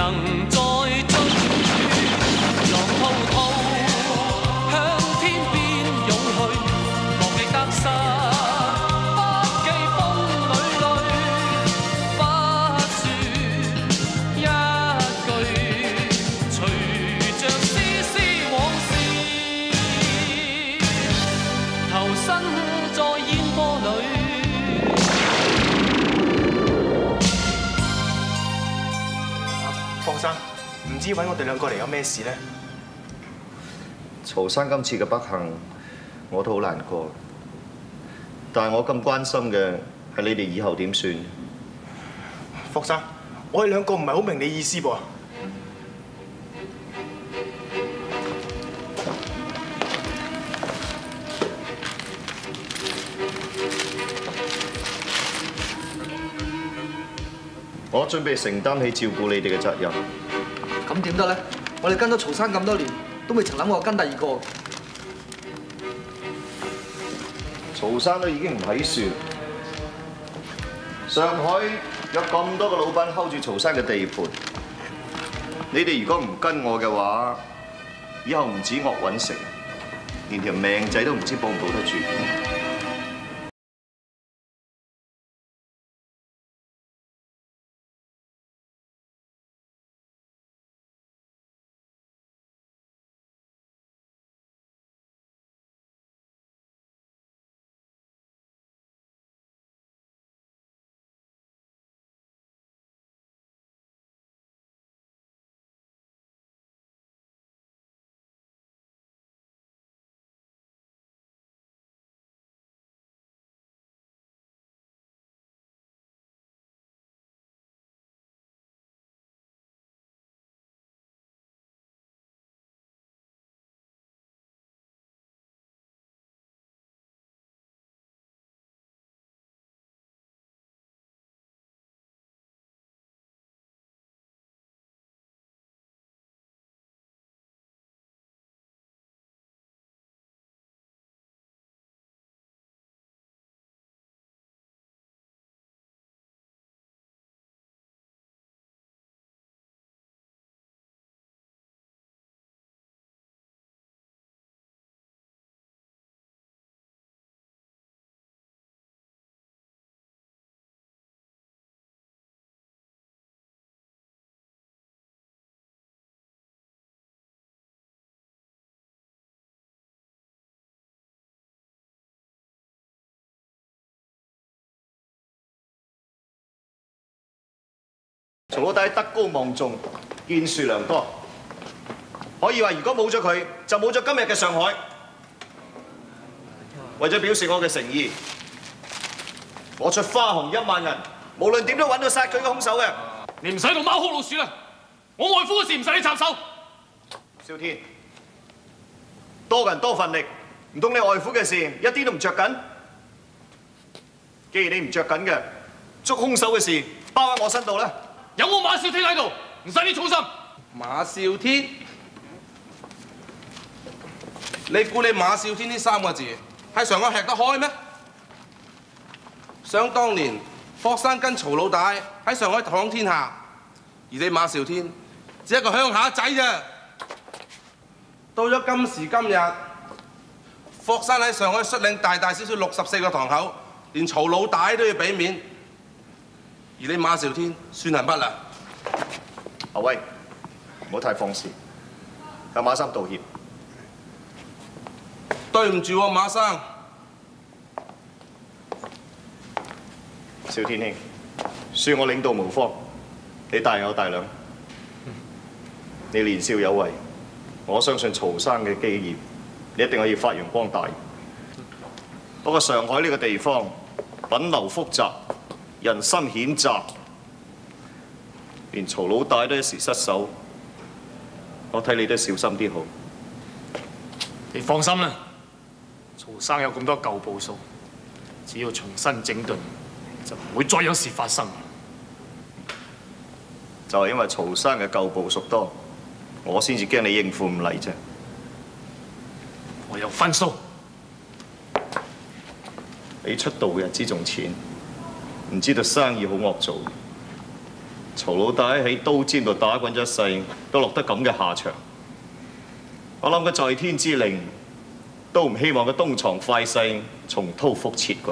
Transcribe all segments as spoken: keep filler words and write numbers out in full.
能再追。浪滔滔向天邊湧去，莫記得失，不記風裏淚，不說一句，隨着絲絲往事，投身在煙波裏。 放生，唔知揾我哋兩個嚟有咩事咧？ 曹生今次嘅不幸，我都好難過。但係我咁關心嘅係你哋以後點算？ 放生，我哋兩個唔係好明你意思噃。 我準備承擔起照顧你哋嘅責任。 咁點得咧？我哋跟咗曹生咁多年，都未曾諗過跟第二個。 曹生都已經唔喺樹，上海有咁多個老闆睺住曹生嘅地盤，你哋如果唔跟我嘅話，以後唔止惡揾食，連條命仔都唔知保唔保得住。 曹老大德高望重，建樹良多，可以話如果冇咗佢，就冇咗今日嘅上海。為咗表示我嘅誠意，我出花紅一萬銀，無論點都揾到殺佢嘅兇手嘅。 你唔使同貓哭老鼠啦，我外父嘅事唔使你插手。 少天，多人多份力，唔通你外父嘅事一啲都唔着緊？既然你唔着緊嘅，捉兇手嘅事包喺我身度啦。 有冇馬少天喺度？唔使你操心。 馬少天，你估你馬少天呢三個字喺上海吃得開咩？想當年，霍生跟曹老大喺上海闖天下，而你馬少天只係一個鄉下仔啫。到咗今時今日，霍生喺上海率領大大小小六十四個堂口，連曹老大都要俾面。 而你馬少天算係乜啦？ 阿威，唔好太放肆，向馬生道歉。 對唔住喎，馬生。 少天兄，恕我領導無方，你大有大量，你年少有為，我相信曹生嘅基業，你一定可以發揚光大。不過上海呢個地方品流複雜。 人心險詐，連曹老大都一時失手，我睇你都小心啲好。 你放心啦，曹生有咁多舊部數，只要重新整頓，就唔會再有事發生。 就係因為曹生嘅舊部屬多，我先至驚你應付唔嚟啫。 我有分數。 你出道嘅日子仲淺。唔知道生意好惡做， 曹老大喺刀尖度打滾咗一世，都落得咁嘅下場。我諗佢在天之靈，都唔希望佢東床快婿重蹈覆轍啩。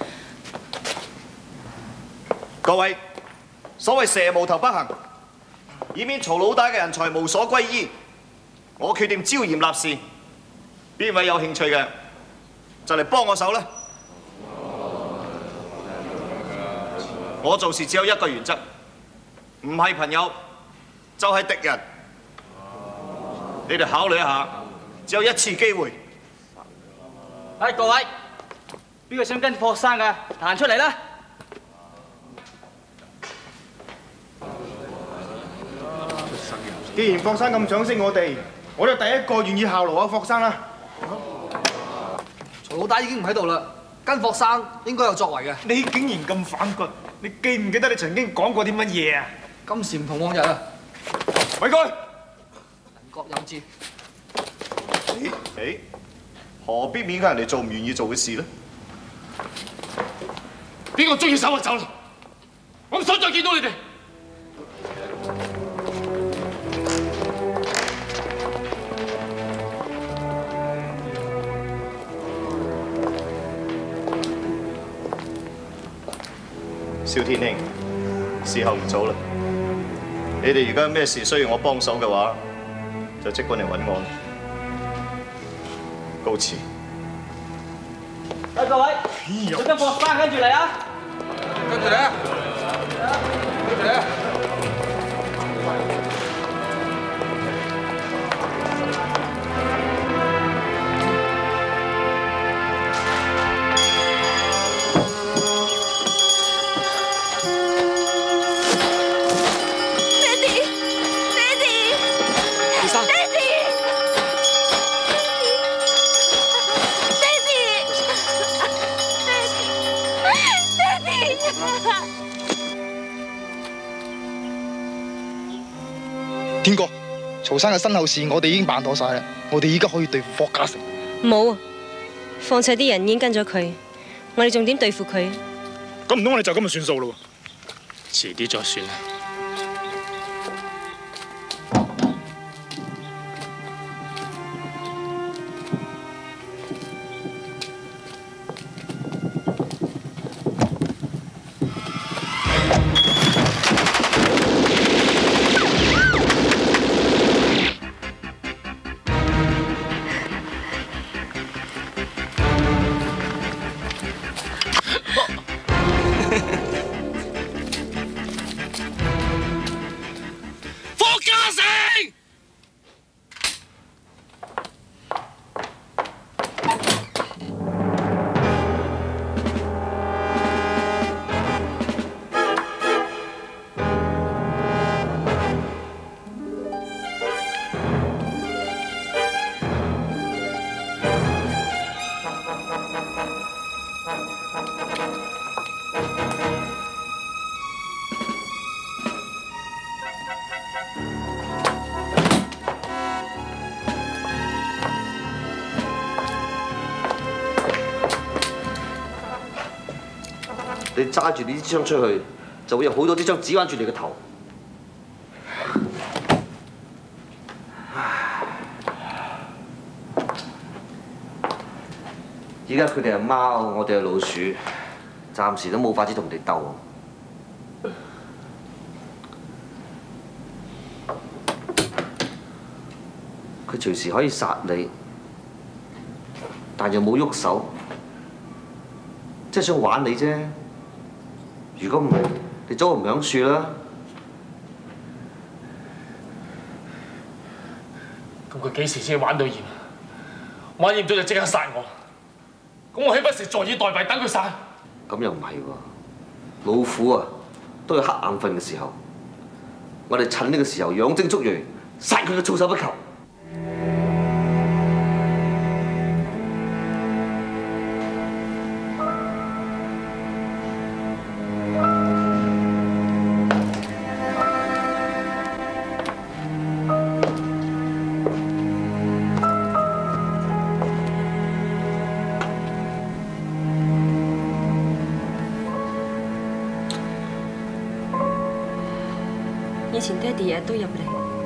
各位，所謂蛇無頭不行，以免曹老大嘅人才無所歸依，我決定招賢納士。邊位有興趣嘅，就嚟幫我手啦！我做事只有一個原則，唔係朋友就係敵人。你哋考慮一下，只有一次機會。 誒，各位，邊個想跟霍生嘅，彈出嚟啦！ 既然霍生咁賞識我哋，我就第一個願意效勞阿霍生啦。 曹老大已經唔喺度啦，跟霍生應該有作為嘅。 你竟然咁反骨，你記唔記得你曾經講過啲乜嘢啊？ 今時唔同往日啊！ 偉哥， 人各有志。 誒誒，何必勉強人哋做唔願意做嘅事呢？ 邊個中意走就走啦！我唔想再見到你哋。 蕭天兄，時候唔早啦。你哋而家有咩事需要我幫手嘅話，就即管嚟揾我啦。告辭。 誒，各位，想跟霍生跟住嚟啊！ 跟住嚟啊！跟住嚟啊！ 天哥，曹生嘅身後事我哋已經辦妥晒啦，我哋依家可以對付霍家成。 冇啊，況且啲人已經跟咗佢，我哋仲點對付佢？ 咁唔通我哋就咁就算數咯？ 遲啲再算啦。 你揸住呢支槍出去，就會有好多支槍指翻住你個頭。而家佢哋係貓，我哋係老鼠，暫時都冇法子同你鬥。佢隨時可以殺你，但又冇喐手，即係想玩你啫。如果唔係，你早就唔響樹啦。 咁佢幾時先玩到厭？玩厭咗就即刻殺我。咁我豈不是坐以待斃等佢殺？ 咁又唔係喎，老虎啊都有瞌眼瞓嘅時候。我哋趁呢個時候養精蓄銳，殺佢個措手不及。 以前爹哋日日都入嚟，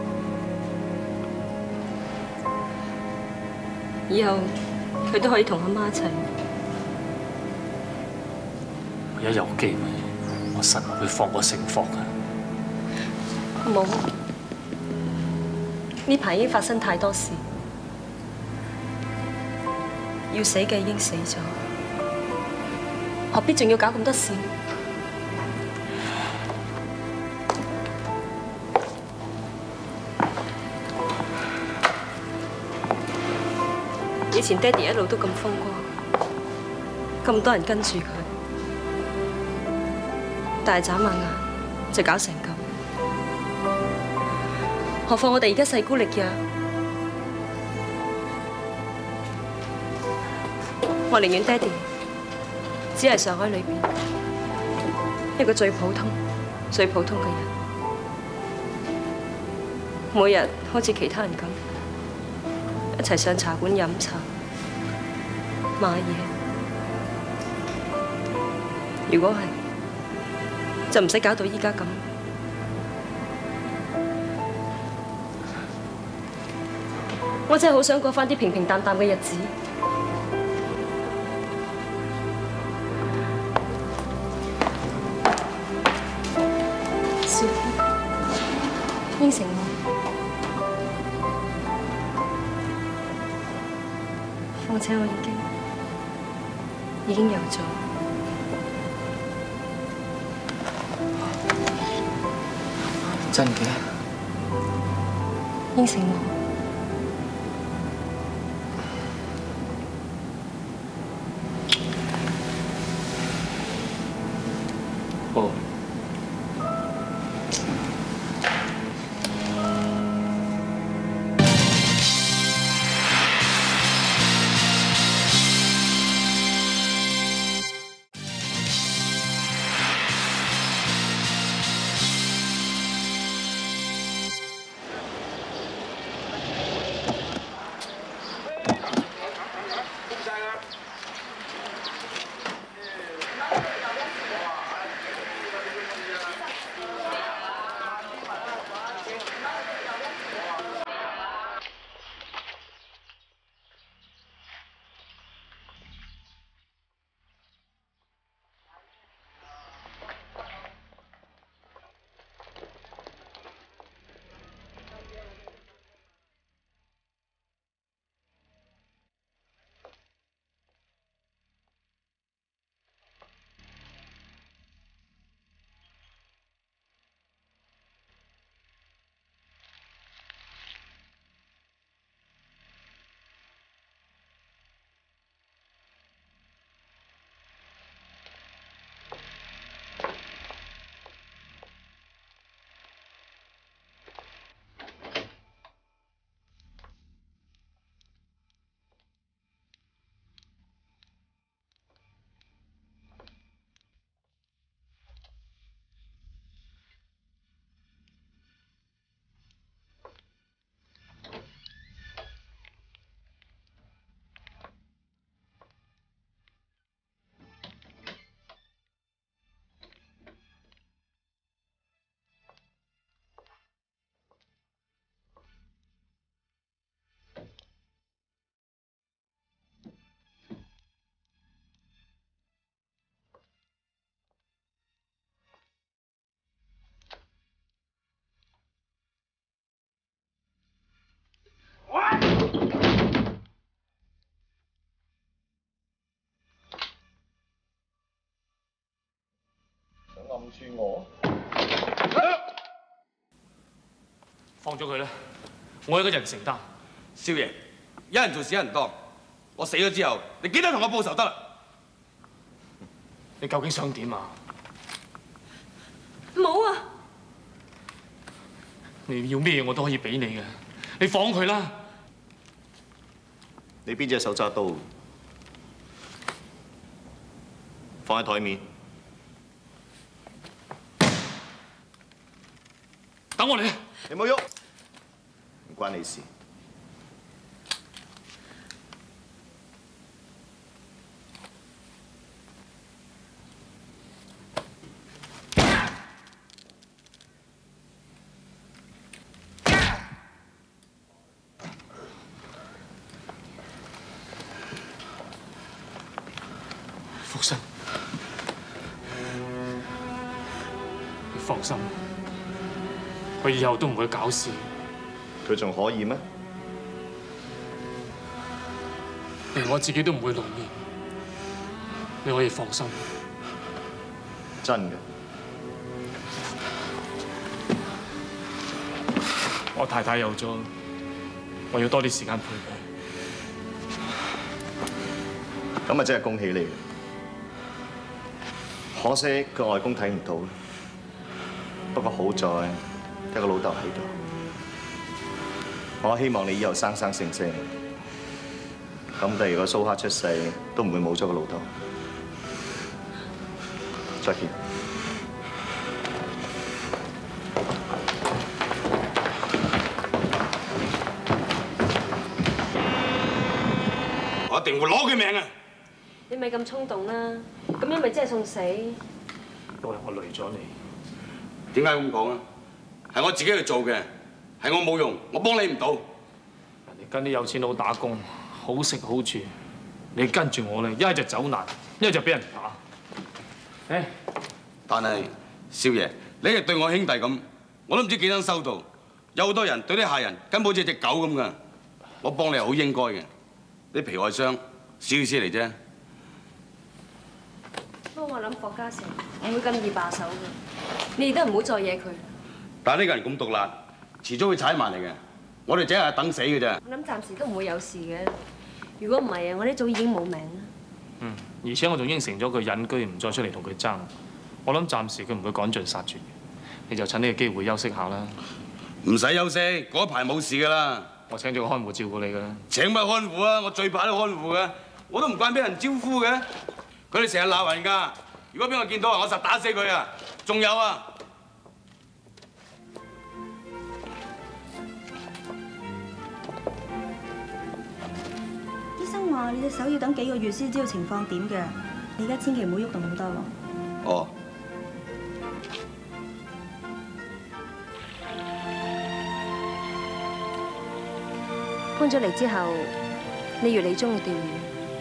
以後佢都可以同阿媽一齊。 我一有機會，我實唔會放過盛放嘅。 冇，呢排已經發生太多事，要死嘅已經死咗，何必仲要搞咁多事？以前爹哋一路都咁風光，咁多人跟住佢，但係眨下眼就搞成咁。何況我哋而家勢孤力弱，我寧願爹哋只係上海裏邊一個最普通、最普通嘅人，每日好似其他人咁一齊上茶館飲茶、買嘢。如果係，就唔使搞到依家咁。我真係好想過返啲平平淡淡嘅日子。小天，應承我，況且我已經已經有咗。 真嘅？ 應承我。 好。 暗住我， 放咗佢啦！我一個人承擔。 少爺，一人做事一人當。我死咗之後，你記得同我報仇得啦。 你究竟想點啊？ 冇啊！ 你要咩我都可以俾你嘅，你放佢啦！ 你邊隻手揸刀？放喺台面。 等我嚟！ 你冇喐，唔關你事。 放心，佢以後都唔會搞事。 佢仲可以咩？ 連我自己都唔會露面，你可以放心。 真嘅。 我太太有咗，我要多啲時間陪佢。 咁啊，真係恭喜你！可惜佢外公睇唔到，不過好在有個老豆喺度。我希望你以後生生性性，咁第二個蘇克出世都唔會冇咗個老豆。再見。 我一定會攞佢命啊！ 你咪咁衝動啦，咁樣咪真係送死。 都係我累咗你。 點解咁講啊？係我自己去做嘅，係我冇用，我幫你唔到。 人哋跟啲有錢佬打工，好食好住，你跟住我咧，一係就走難，一係就俾人打。誒， 但係少爺，你係對我兄弟咁，我都唔知幾多收到。有好多人對啲客人根本好似隻狗咁噶，我幫你係好應該嘅。啲皮外傷小事嚟啫。 不過我諗霍家成唔會咁易罷手嘅，你哋都唔好再惹佢。 但係呢個人咁毒辣，遲早會踩埋嚟嘅。我哋只係等死嘅啫。 我諗暫時都唔會有事嘅。如果唔係啊，我哋早已經冇命啦。 嗯，而且我仲應承咗佢隱居，唔再出嚟同佢爭。我諗暫時佢唔會趕盡殺絕嘅。你就趁呢個機會休息下啦。 唔使休息，嗰排冇事㗎啦。 我請咗個看護照顧你㗎啦。 請乜看護啊？我最怕啲看護嘅，我都唔慣俾人招呼嘅。佢哋成日鬧人㗎，如果俾我見到啊，我實打死佢啊！仲有啊！ 醫生話你隻手要等幾個月先知道情況點嘅，你而家千祈唔好喐動咁多喎。 哦。 搬咗嚟之後，你越嚟中意釣魚。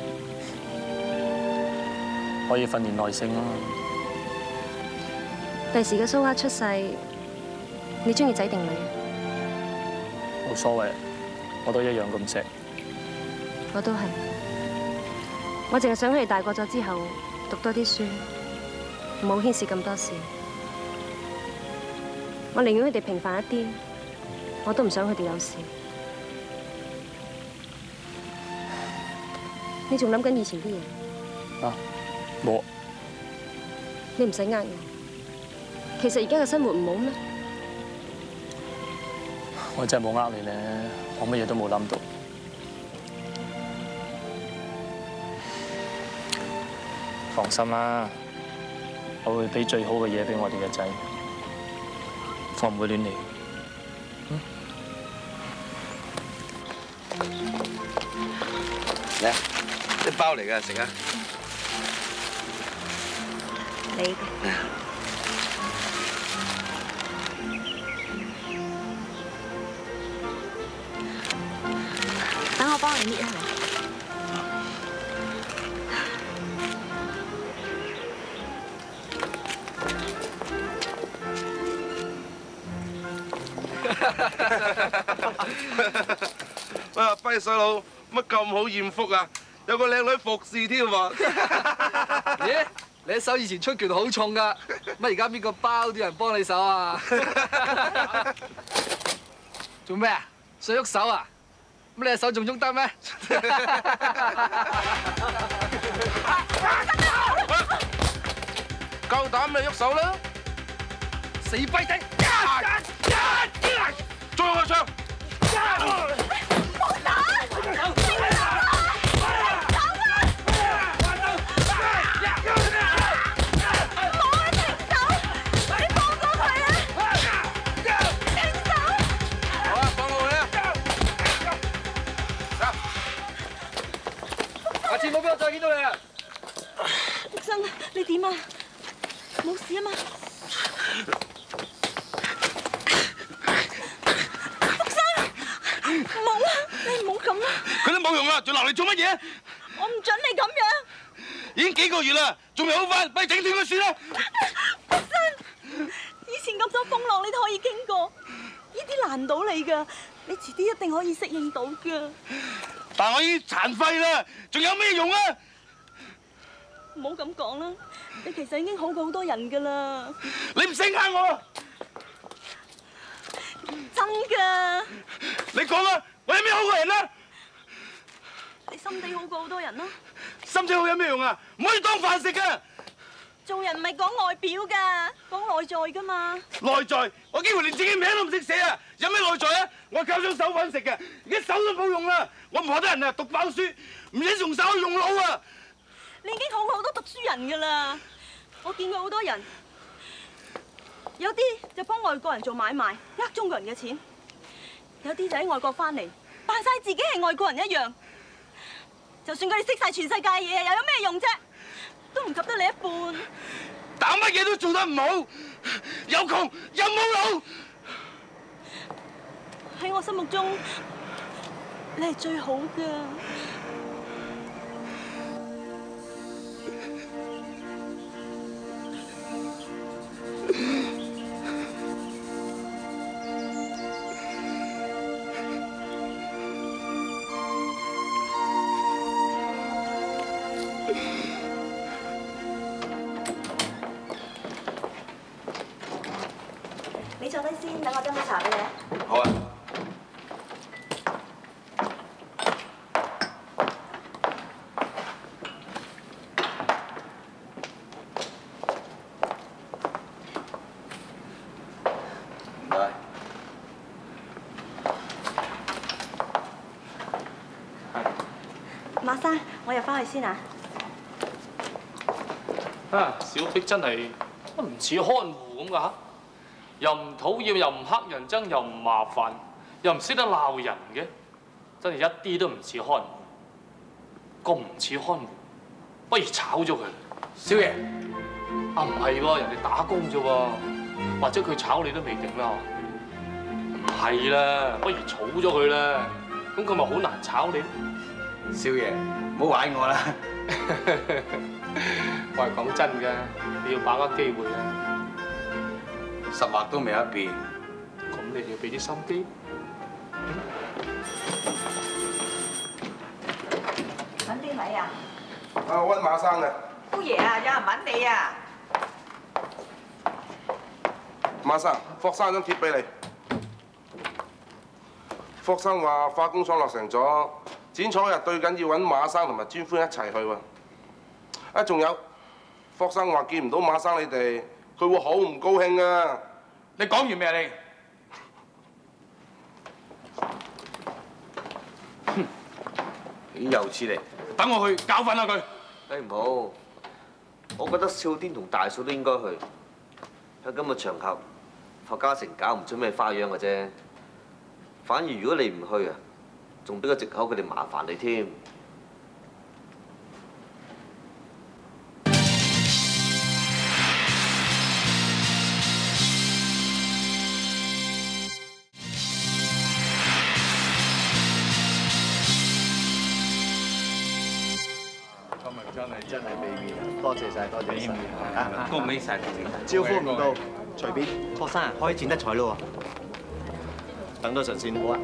可以訓練耐性咯。 第時嘅蘇克出世，你中意仔定女？ 冇所謂，我都一樣咁錫。 我都係。我淨係想佢哋大個咗之後，讀多啲書，唔好牽涉咁多事。我寧願佢哋平凡一啲，我都唔想佢哋有事。你仲諗緊以前啲嘢？ 啊，冇。 你唔使呃我。其實而家嘅生活唔好咩？ 我真係冇呃你咧，我乜嘢都冇諗到。放心啦，我會俾最好嘅嘢俾我哋嘅仔，我唔會亂嚟。嗯。 嚟啊！一包嚟嘅，食啊！ 你嘅。 等我幫你搣下。 喂，跛水佬，乜咁好豔福啊？有個靚女服侍添喎。 咦？你手以前出拳好重㗎，乜而家邊個包啲人幫你手啊？做咩啊？想喐手啊？咁你隻手仲喐得咩？ 夠膽咪喐手啦！ 死跛仔！ 再開槍！ 冇打！ 下次唔好俾我再見到你啊！ 福生，你點啊？冇事啊嘛？福生，冇啊！你唔好咁啦！ 佢都冇用啦，仲留嚟做乜嘢？ 我唔準你咁樣！ 已經幾個月啦，仲未好返，不如整斷佢算啦！ 福生，以風浪你都可以經過，呢啲難唔到你㗎，你遲啲一定可以適應到㗎。 但我已經殘廢啦，仲有咩用啊？ 唔好咁講啦，你其實已經好過好多人㗎啦。 你唔醒下我？ 真㗎。 你講啊，我有咩好過人啊？ 你心地好過好多人咯。 心地好有咩用啊？唔可以當飯食㗎。 做人唔係講外表㗎，講內在㗎嘛。 內在，我幾乎連自己名都唔識寫啊！有咩內在啊？我靠張手揾食嘅，而家手都冇用啦！我唔學得人啊，讀飽書，唔使用手用腦啊！ 你已經好過好多讀書人㗎啦。我見過好多人，有啲就幫外國人做買賣，呃中國人嘅錢；有啲就喺外國翻嚟，扮晒自己係外國人一樣。就算佢哋識晒全世界嘢，又有咩用啫？都唔及得你一半。 打乜嘢都做得唔好，又窮又冇腦。 喺我心目中，你係最好㗎。你坐低先，等我斟杯茶俾你。 好啊。唔該。 馬生，我入翻去先啊。 啊，小碧真係唔似看護咁㗎嚇。又唔討厭，又唔黑人憎，又唔麻煩，又唔識得鬧人嘅，真係一啲都唔似看護，咁唔似看護，不如炒咗佢。少爺，啊唔係喎，人哋打工啫喎，或者佢炒你都未定啦。唔係啦，不如炒咗佢啦，咁佢咪好難炒你。 少爺，唔好玩我啦。 我係講真㗎，你要把握機會啊！ 十劃都未一變， 咁你哋要俾啲心機。 揾邊位啊？ 啊，溫馬生啊。 姑爺啊，有人揾你啊。 馬生，霍生張貼俾你。霍生話化工廠落成咗，剪彩日對緊要揾馬生同埋專歡一齊去喎。啊，仲有，霍生話見唔到馬生你哋。佢會好唔高興啊！ 你講完未啊你？哼！又似你，等我去教訓下佢。 誒唔好，我覺得少天同大嫂都應該去。喺今日場合，霍家成搞唔出咩花樣嘅啫。反而如果你唔去啊，仲俾個藉口佢哋麻煩你添。 真係真係俾面，多謝晒，多謝晒嚇！ 恭喜晒， 招呼唔到，隨便。 霍生啊，可以剪得彩咯喎！等多陣先，好啊！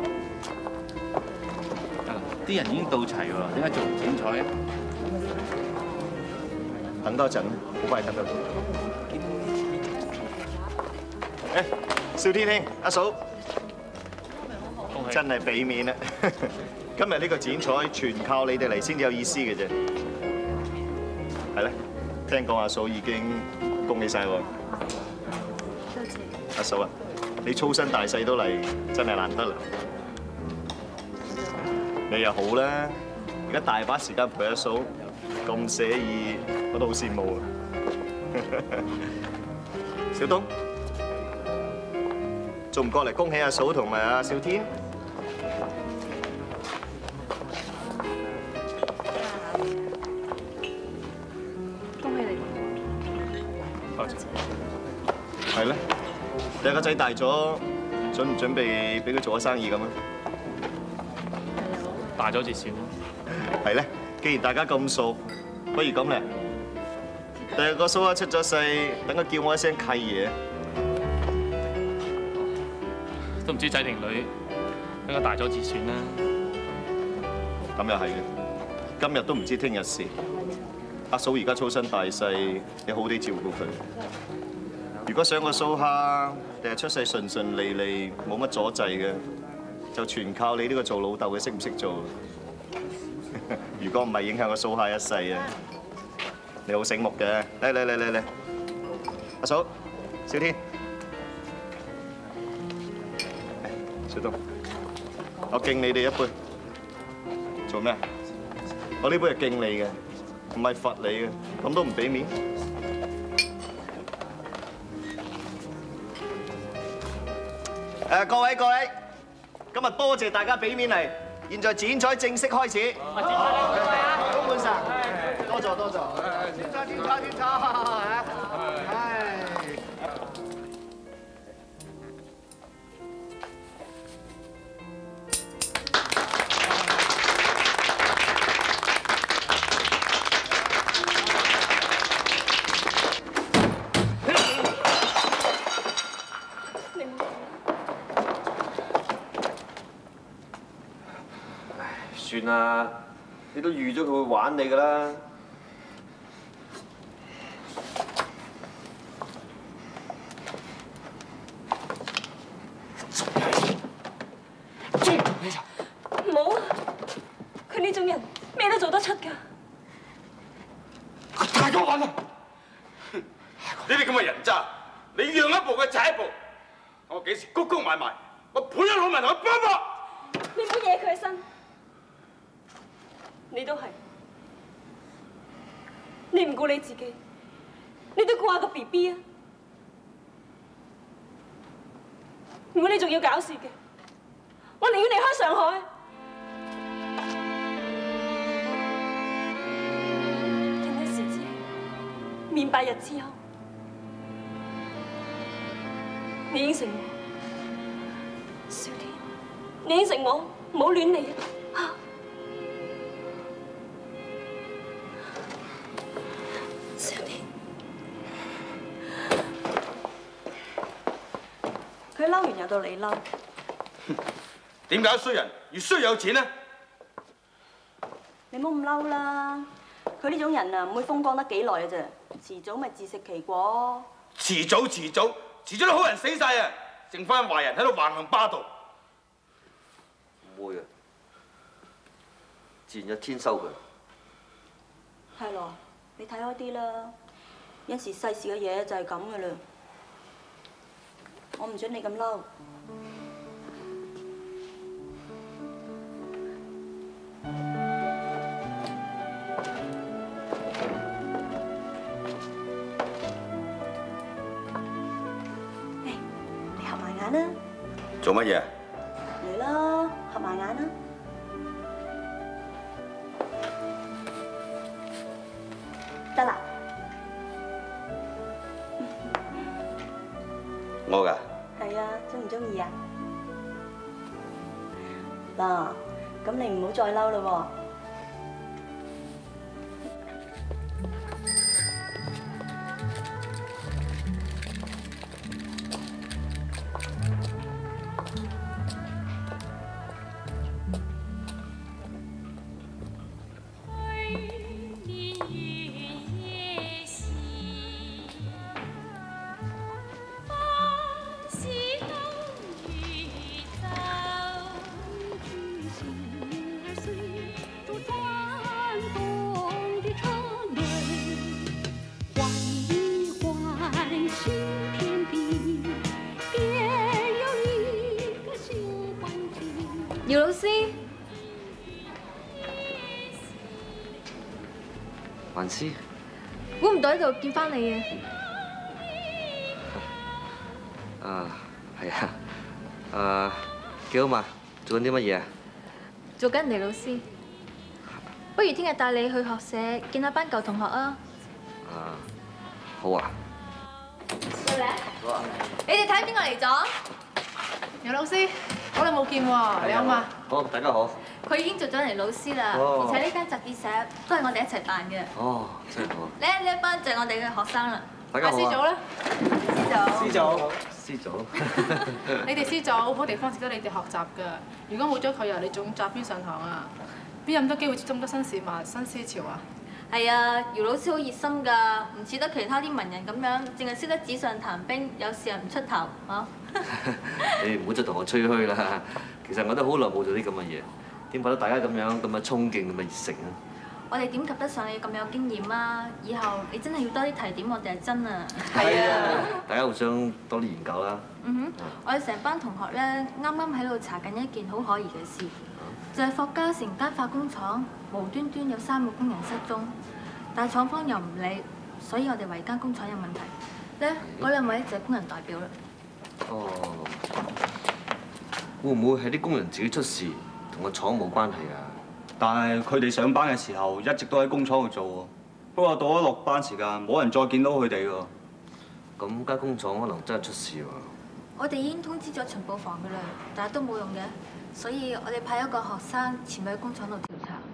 啲人已經到齊喎，點解仲唔剪彩啊？ 等多陣，好快等到。誒，少天兄，阿嫂，真係俾面啦！今日呢個剪彩全靠你哋嚟先至有意思嘅啫。係咧，聽講阿嫂已經恭喜晒喎。 多謝。 阿嫂啊，你粗身大細都嚟，真係難得啦。你又好啦，而家大把時間陪阿嫂，咁寫意，我都好羨慕啊。小東，仲唔過嚟恭喜阿嫂同埋阿少天？係咧，你個仔大咗，準唔準備俾佢做下生意咁啊？ 大咗至少。 係咧，既然大家咁熟，不如咁咧，第日個蘇蝦出咗世，等佢叫我一聲契爺。 都唔知仔定女，應該大咗至算啦。 咁又係嘅，今日都唔知聽日事。阿嫂而家粗身大細，你好啲照顧佢。如果想個蘇蝦，定係出世順順利利，冇乜阻滯嘅，就全靠你呢個做老豆嘅識唔識做。如果唔係影響個蘇蝦一世啊！你好醒目嘅，嚟嚟嚟嚟嚟，阿嫂，小天，小東，我敬你哋一杯。做咩？我呢杯係敬你嘅，唔係罰你嘅，咁都唔俾面。誒，各位各位，今日多謝大家俾面嚟，現在剪彩正式開始。好，公本上，多謝多謝。剪彩剪彩剪彩，唉。 算啦，你都預咗佢會玩你㗎啦。 冇啊！佢呢種人咩都做得出㗎。 佢太過分啦！呢啲咁嘅人渣，你讓一步佢踩一步，我幾時谷谷埋埋，我倍一老民同佢搏搏。 你唔好惹佢嘅身，你都係，你唔顧你自己，你都顧下個 B B 啊！如果你仲要搞事嘅，我寧願離開上海。經一時之氣，免百日之憂。你應承我，小天，你應承我唔好亂嚟啊！小天，佢嬲完又到你嬲。 點解衰人越衰有錢呢？ 你唔好咁嬲啦！佢呢種人啊，唔會風光得幾耐嘅啫，遲早咪自食其果。 遲早遲早，遲早啲好人死晒啊，剩翻壞人喺度橫行霸道。 唔會啊，自然有天收佢。 係咯，你睇開啲啦，有時世事嘅嘢就係咁嘅啦。我唔准你咁嬲。 做乜嘢？ 嚟啦，合埋眼啦！得啦。 我㗎？ 係啊，中唔中意啊？嗱，咁你唔好再嬲啦喎！ 姚老師， 還是估唔到喺度見翻你嘅。 啊，係啊，啊幾好嘛？做緊啲乜嘢啊？ 做緊人哋老師，不如聽日帶你去學社見下班舊同學啊！ 啊，好啊。 嚟嚟，你哋睇邊個嚟咗？ 姚老師，好耐冇見喎，你好嘛？ 好，大家好。 佢已經做咗人哋老師啦， 哦而且呢間雜誌社都係我哋一齊辦嘅。 哦，真係好。 咧呢一班就係我哋嘅學生啦。 大家好啊。 師祖啦，師祖。 師祖。 師祖。 你哋師祖好地方值得你哋學習㗎。如果冇咗佢啊，你仲集邊上堂啊？邊有咁多機會接觸咁多新事物、新思潮啊？ 係啊，姚老師好熱心㗎，唔似得其他啲文人咁樣，淨係識得紙上談兵，有時又唔出頭嚇。 你唔好再同我吹噓啦。其實我都好耐冇做啲咁嘅嘢，點覺得大家咁樣咁嘅衝勁、咁嘅熱誠啊？ 我哋點及得上你咁有經驗啊？以後你真係要多啲提點我哋係真啊！ 係啊，大家互相多啲研究啦。 嗯哼，我哋成班同學咧，啱啱喺度查緊一件好可疑嘅事，就係霍家城間化工廠無端端有三個工人失蹤，但係廠方又唔理，所以我哋話間工廠有問題。咧，嗰兩位就係工人代表啦。 哦，會唔會係啲工人自己出事，同個廠冇關係啊？ 但係佢哋上班嘅時候一直都喺工廠度做喎，不過到咗落班時間，冇人再見到佢哋喎。 咁間工廠可能真係出事喎。 我哋已經通知咗巡捕房㗎啦，但係都冇用嘅，所以我哋派一個學生前去工廠度調查。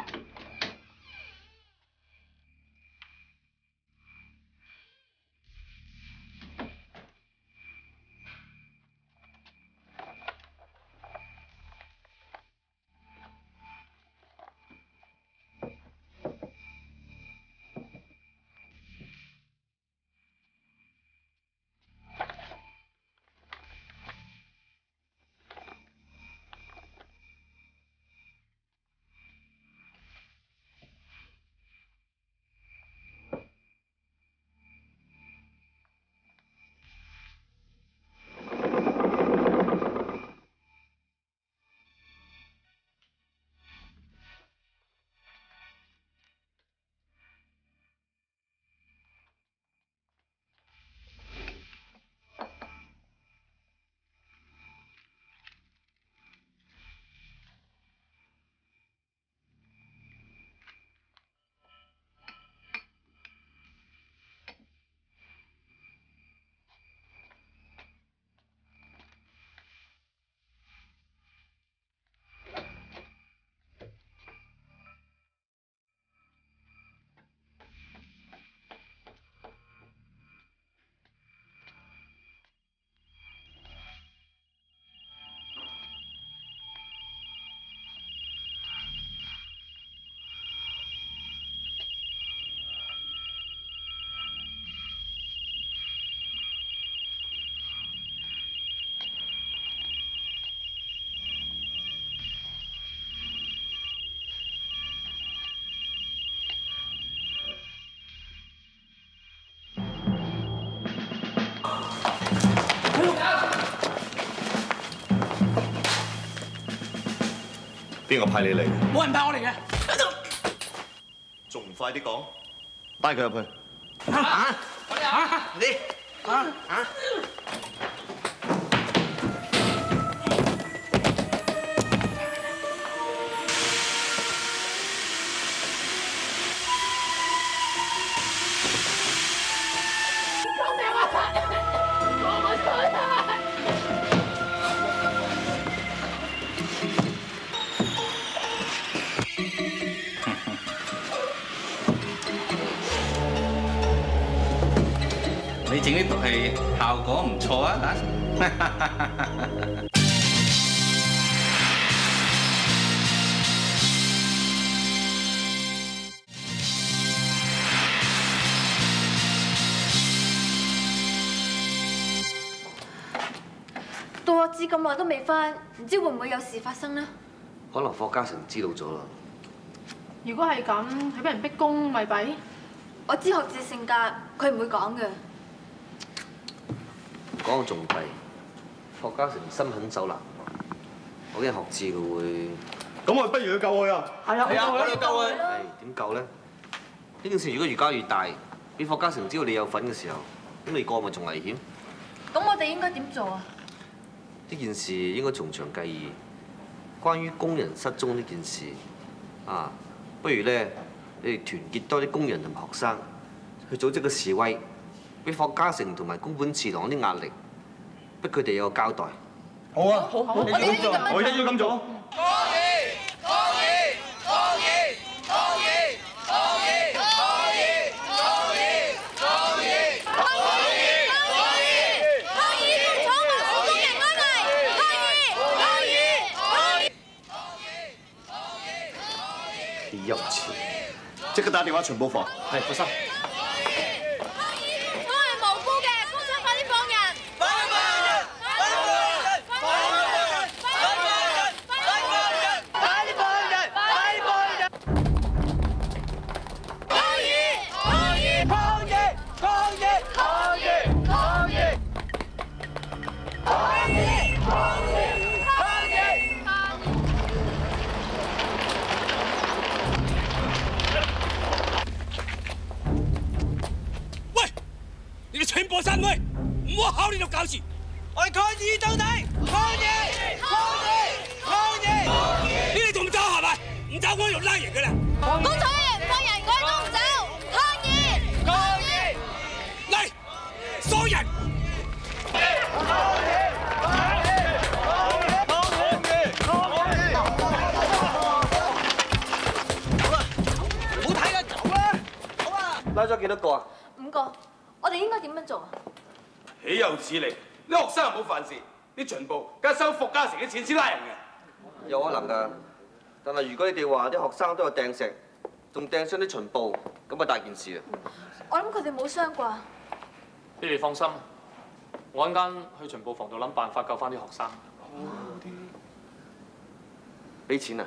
邊個派你嚟？ 冇人派我嚟嘅。 仲唔快啲講？帶佢入去。 嚇嚇！你嚇嚇！ 救命啊！我冇錯啊！ 你整呢套戲效果唔錯啊！ 到我知咁耐都未翻，唔知會唔會有事發生呢？ 可能霍家成知道咗啦。 如果係咁，佢俾人逼供咪弊？ 我知學智性格，佢唔會講嘅。 講仲弊，霍家成心狠手辣，我驚學智佢會。 咁我不如去救佢啊！ 係啊，係啊，我哋救佢。 係點救咧？呢件事如果越搞越大，俾霍家成知道你有份嘅時候，咁你過咪仲危險？ 咁我哋應該點做啊？ 呢件事應該從長計議。關於工人失蹤呢件事，啊，不如咧，你哋團結多啲工人同埋學生，去組織個示威，俾霍家成同埋宮本次郎啲壓力，逼佢哋有個交代。 好啊，好，我哋咁做，我一於咁做。 抗議！抗議！抗議！抗議！抗議！抗議！抗議！抗議！抗議！抗議！抗議！ 有錢，即刻打電話巡捕房。 係，佛生。 都係無辜嘅，工廠快啲放人！快啲放人！快啲放人！快啲放人！快啲放人！快啲放人！快啲放人！抗議！抗議！抗議！抗議！抗議！抗議！抗議！抗議！ 你哋全部散開，唔好考慮到搞事！我哋抗議到底！抗議！抗議！抗議！你哋仲唔走係咪？唔走我就拉人㗎啦！ 工廠一人放人，我哋都唔走！抗議！抗議！ 嚟，所有人！ 唔好睇啦，走啦！好啊！ 拉咗幾多個啊？ 五個。我哋應該點樣做啊？ 豈有此理！啲學生又冇犯事，啲巡捕梗係收霍家誠嘅錢先拉人嘅。 有可能㗎，但係如果你哋話啲學生都有掟石，仲掟傷啲巡捕，咁啊大件事啊！ 我諗佢哋冇傷啩。 你哋放心，我一陣間去巡捕房度諗辦法救翻啲學生。 俾錢啊！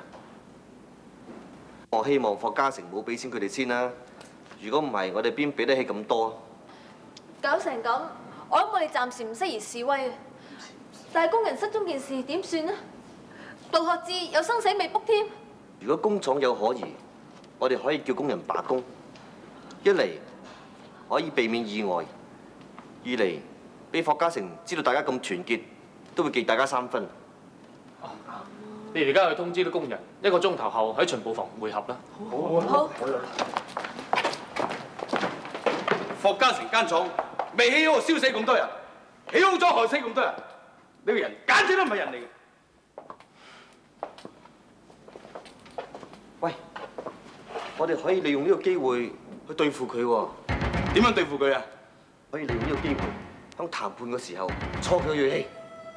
我希望霍家誠冇俾錢佢哋先啦。如果唔係，我哋邊俾得起咁多？ 搞成咁，我諗我哋暫時唔適宜示威啊！但係工人失蹤件事點算呢？杜學志有生死未卜添。 如果工廠有可疑，我哋可以叫工人罷工，一嚟可以避免意外，二嚟俾霍家誠知道大家咁團結，都會記大家三分。 你哋而家去通知啲工人，一個鐘頭後喺巡捕房會合啦。 好。好。 霍家誠間廠未起好就燒死咁多人，起好咗害死咁多人，呢個人簡直都唔係人嚟嘅。 喂，我哋可以利用呢個機會去對付佢喎。 點樣對付佢啊？ 可以利用呢個機會，喺談判嘅時候挫佢銳氣。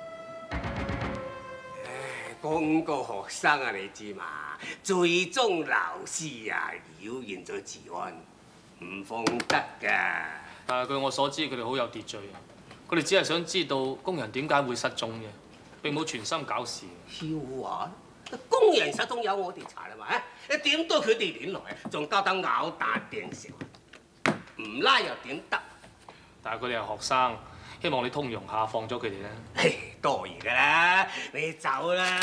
嗰五個學生啊，你知嘛？最終鬧事啊，擾亂咗治安，唔放得㗎。 但係據我所知，佢哋好有秩序，佢哋只係想知道工人點解會失蹤嘅，並冇全心搞事。 笑話！工人失蹤有我哋查啦嘛？你點到佢哋亂來，仲交得咬打掟石，唔拉又點得？ 但係佢哋係學生，希望你通融下，放咗佢哋咧。 多餘㗎啦，你走啦。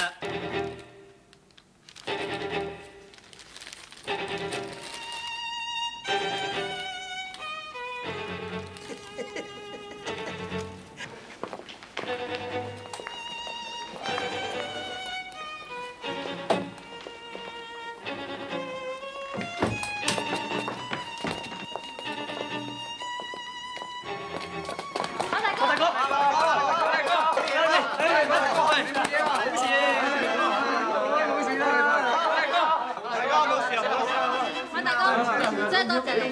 真係多謝你。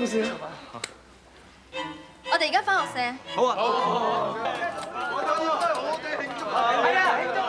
我哋而家翻學社。 好啊。好。係啊，慶祝啊！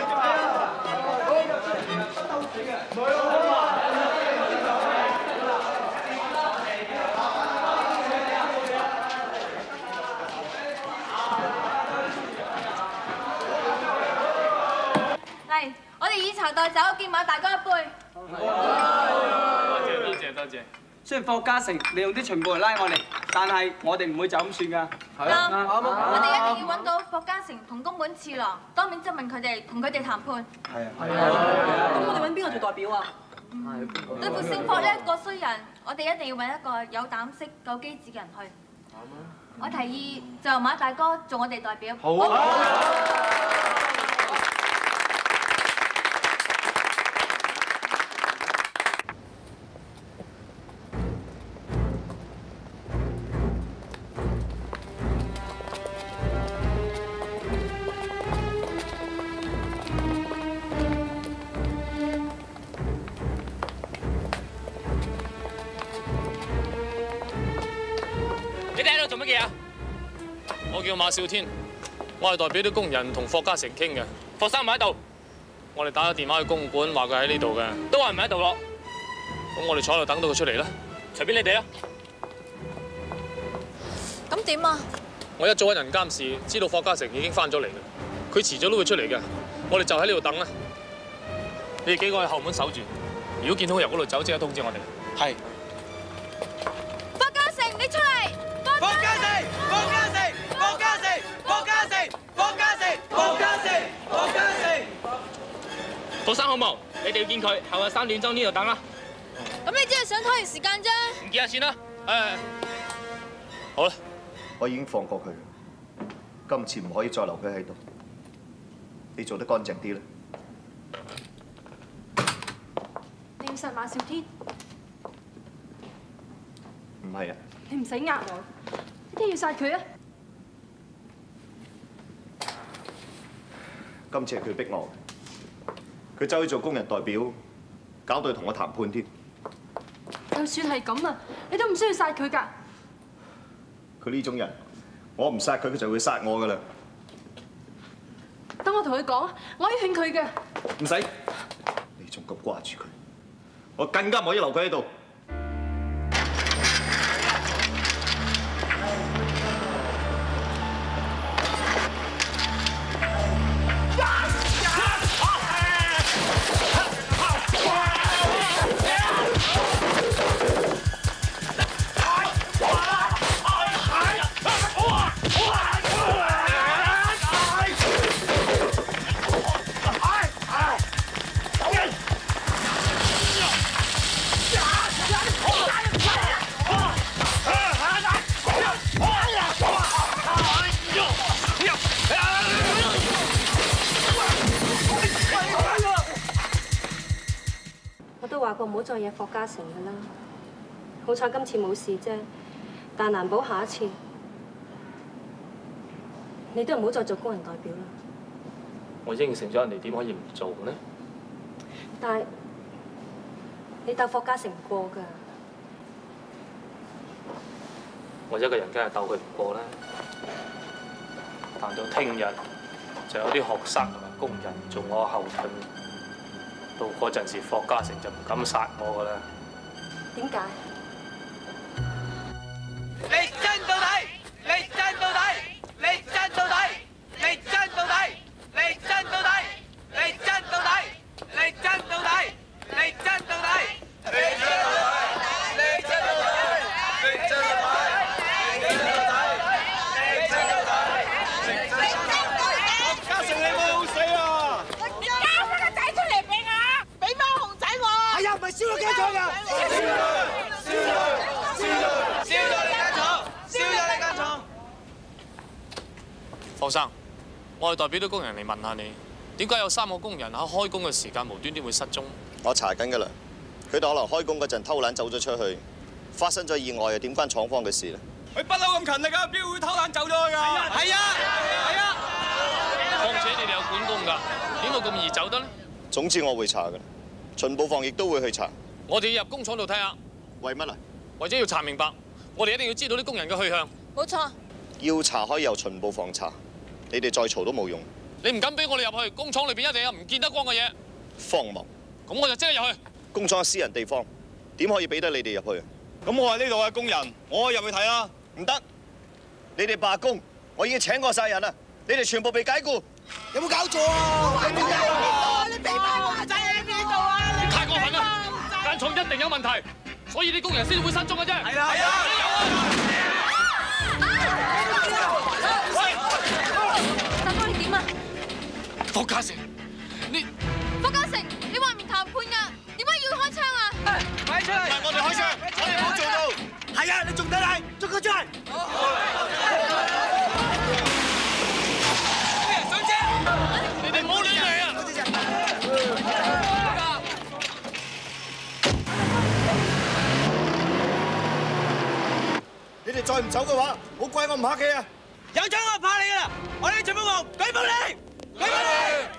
嚟，我哋以茶代酒，敬馬大哥一杯。 多謝多謝多謝。 雖然霍家誠利用啲巡捕嚟拉我哋，但係我哋唔會就咁算㗎。 啱，我哋一定要揾到霍家誠同宮本次郎，當面質問佢哋，同佢哋談判。 係啊。 係啊。咁我哋揾邊個做代表啊？ 對付聖霍呢一個衰人，我哋一定要揾一個有膽識、夠機智嘅人去。我提議就由馬大哥做我哋代表。 好啊。 做乜嘢啊？我叫馬少天，我係代表啲工人同霍家誠傾嘅。霍生唔喺度，我哋打咗電話去公館，話佢喺呢度嘅，都話唔喺度咯。 咁我哋坐喺度等到佢出嚟啦，隨便你哋啊。 咁點啊？ 我一早揾人監視，知道霍家成已經翻咗嚟嘅，佢遲早都會出嚟嘅。我哋就喺呢度等啦。你哋幾個喺後門守住，如果見到佢由嗰度走，即刻通知我哋。係。 霍家成，你出嚟！ 霍家成，霍家成，霍家成，霍家成，霍家成，霍家成，霍家成。 霍生好冇？你哋要見佢，後日三點鐘呢度等啦。 咁你只係想拖延時間啫。 唔見下算啦。誒，好啦， 我已經放過佢，今次唔可以再留佢喺度。你做得乾淨啲啦。 你要殺馬少天？ 唔係啊。 你唔使呃我，一定要殺佢啊！ 今次係佢逼我嘅，佢走去做工人代表，搞到同我談判添。 就算係咁啊，你都唔需要殺佢㗎。 佢呢種人，我唔殺佢，佢就會殺我㗎啦。 等我同佢講，我可以勸佢嘅。 唔使，你仲咁掛住佢，我更加唔可以留佢喺度。 話過唔好再惹霍家成㗎啦，好彩今次冇事啫，但難保下一次，你都唔好再做工人代表啦。 我應承咗人哋，點可以唔做呢？ 但係你鬥霍家成唔過㗎。 我一個人梗係鬥佢唔過啦，但到聽日就有啲學生同埋工人做我後盾。到嗰陣時，霍家成就唔敢殺我㗎啦。 點解？ 力爭到底！力爭到底！力爭到底！力爭到底！力爭到底！力爭到底！力爭到底！力爭到底！力爭到底！力爭到底！力爭到底！力爭到底！力爭到底！力爭到底！霍家成你冇死啊！ 交翻個仔出嚟俾我，俾包熊仔我。係啊，唔係燒咗間廠㗎。燒咗，燒咗，燒咗， 燒咗你間廠，燒咗你間廠。 霍生，我係代表啲工人嚟問下你，點解有三個工人喺開工嘅時間無端端會失蹤？ 我查緊㗎啦，佢哋可能開工嗰陣偷懶走咗出去，發生咗意外又點關廠方嘅事咧？ 佢不嬲咁勤力㗎，邊會偷懶走咗去㗎？係啊，係啊。 況且你哋有管工㗎，點會咁易走得呢？ 總之我會查㗎，巡捕房亦都會去查。 我哋要入工廠度睇下， 為乜啊？ 為咗要查明白，我哋一定要知道啲工人嘅去向。 冇錯。 要查可以由巡捕房查，你哋再嘈都冇用。 你唔敢俾我哋入去，工廠裏邊一定有唔見得光嘅嘢。 荒謬！ 咁我就即刻入去。 工廠係私人地方，點可以俾得你哋入去啊？ 咁我係呢度嘅工人，我可以入去睇啦。 唔得！你哋罷工，我已經請過晒人啦，你哋全部被解僱。 有冇搞錯啊？喺邊度啊？你俾埋我仔喺邊度啊？ 你太過分啦！間廠一定有問題，所以啲工人先會失蹤嘅啫。係啊係啊！ 大哥，你點啊？ 霍家成，你霍家成，你話面談判㗎，點解要開槍啊？ 快出嚟！ 唔係我哋開槍，我哋冇做到。 係啊，你仲得嚟，捉佢出嚟！上車！ 你哋唔好亂嚟啊！ 你哋再唔走嘅話，好怪我唔客氣啊！ 有槍我怕你㗎啦！我哋全部舉報你！舉報你！